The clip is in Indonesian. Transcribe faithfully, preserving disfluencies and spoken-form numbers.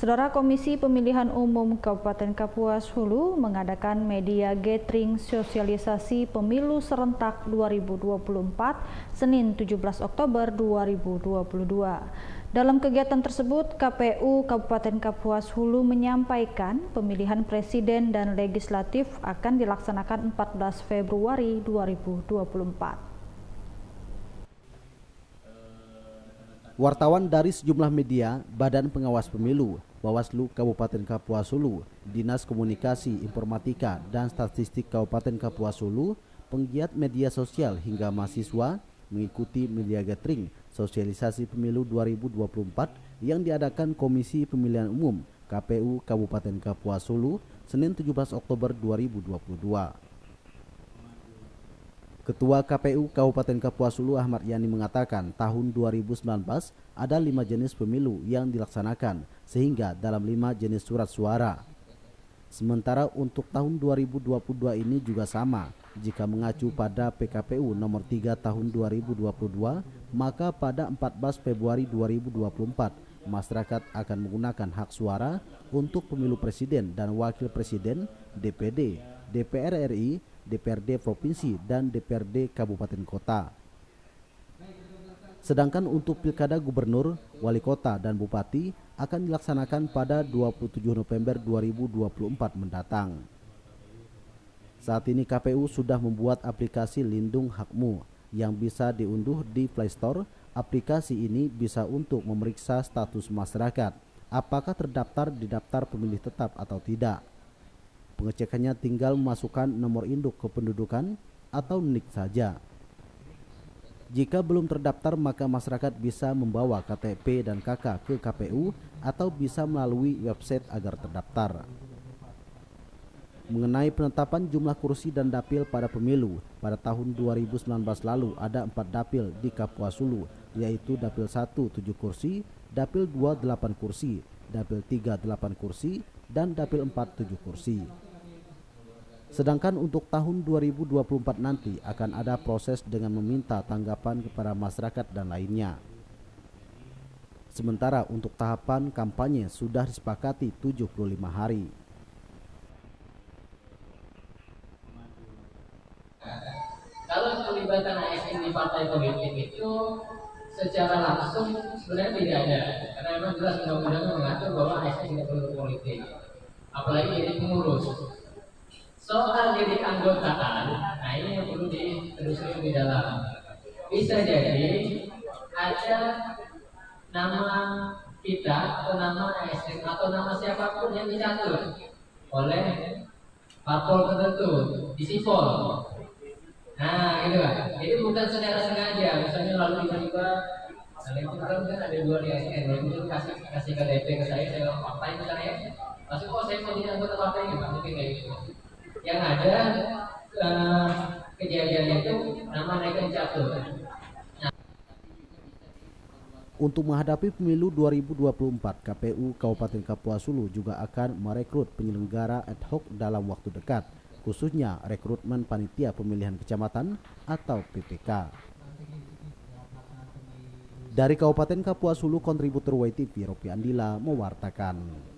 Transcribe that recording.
Saudara Komisi Pemilihan Umum Kabupaten Kapuas Hulu mengadakan media gathering sosialisasi pemilu serentak dua ribu dua puluh empat Senin tujuh belas Oktober dua ribu dua puluh dua. Dalam kegiatan tersebut, K P U Kabupaten Kapuas Hulu menyampaikan pemilihan presiden dan legislatif akan dilaksanakan empat belas Februari dua ribu dua puluh empat. Wartawan dari sejumlah media, Badan Pengawas Pemilu, Bawaslu Kabupaten Kapuas Hulu, Dinas Komunikasi Informatika dan Statistik Kabupaten Kapuas Hulu, penggiat media sosial hingga mahasiswa mengikuti media gathering sosialisasi pemilu dua ribu dua puluh empat yang diadakan Komisi Pemilihan Umum K P U Kabupaten Kapuas Hulu Senin tujuh belas Oktober dua ribu dua puluh dua. Ketua K P U Kabupaten Kapuas Hulu Ahmad Yani mengatakan tahun dua ribu sembilan belas ada lima jenis pemilu yang dilaksanakan sehingga dalam lima jenis surat suara. Sementara untuk tahun dua ribu dua puluh dua ini juga sama. Jika mengacu pada P K P U nomor tiga tahun dua ribu dua puluh dua, maka pada empat belas Februari dua ribu dua puluh empat masyarakat akan menggunakan hak suara untuk pemilu presiden dan wakil presiden, D P D, D P R R I, D P R D Provinsi, dan D P R D Kabupaten Kota. Sedangkan untuk pilkada gubernur, wali kota, dan bupati akan dilaksanakan pada dua puluh tujuh November dua ribu dua puluh empat mendatang. Saat ini K P U sudah membuat aplikasi Lindung Hakmu yang bisa diunduh di Play Store. Aplikasi ini bisa untuk memeriksa status masyarakat, apakah terdaftar di daftar pemilih tetap atau tidak. Pengecekannya tinggal memasukkan nomor induk kependudukan atau N I K saja. Jika belum terdaftar, maka masyarakat bisa membawa K T P dan K K ke K P U atau bisa melalui website agar terdaftar. Mengenai penetapan jumlah kursi dan dapil pada pemilu, pada tahun dua ribu sembilan belas lalu ada empat dapil di Kapuas Hulu, yaitu dapil satu tujuh kursi, dapil dua delapan kursi, dapil tiga delapan kursi, dan dapil empat tujuh kursi. Sedangkan untuk tahun dua ribu dua puluh empat nanti akan ada proses dengan meminta tanggapan kepada masyarakat dan lainnya. Sementara untuk tahapan kampanye sudah disepakati tujuh puluh lima hari. Kalau pelibatan A S N di partai politik itu secara langsung sebenarnya tidak ada, karena memang jelas undang-undangnya mengatur bahwa A S N tidak perlu politik, apalagi jadi pengurus. Soal jadi keanggotaan, nah ini yang perlu ditelusuri di dalam. Bisa jadi ada nama kita atau nama A S N atau nama siapapun yang dicatur oleh parpol tertentu di sipol. Nah, gitu kan. Itu bukan secara sengaja. Misalnya lalu tiba-tiba, misalnya kan ada dua di A S N, lalu kasih kasih K T P ke saya, saya bilang partai misalnya, pasti kok saya mau jadi anggota partai ini, mungkin kayak gitu. Yang ada uh, kejadiannya itu nama naikkan catur. Untuk menghadapi pemilu dua ribu dua puluh empat, K P U Kabupaten Kapuas Hulu juga akan merekrut penyelenggara ad hoc dalam waktu dekat, khususnya rekrutmen panitia pemilihan kecamatan atau P P K. Dari Kabupaten Kapuas Hulu, kontributor Y T V Ropi Andila mewartakan.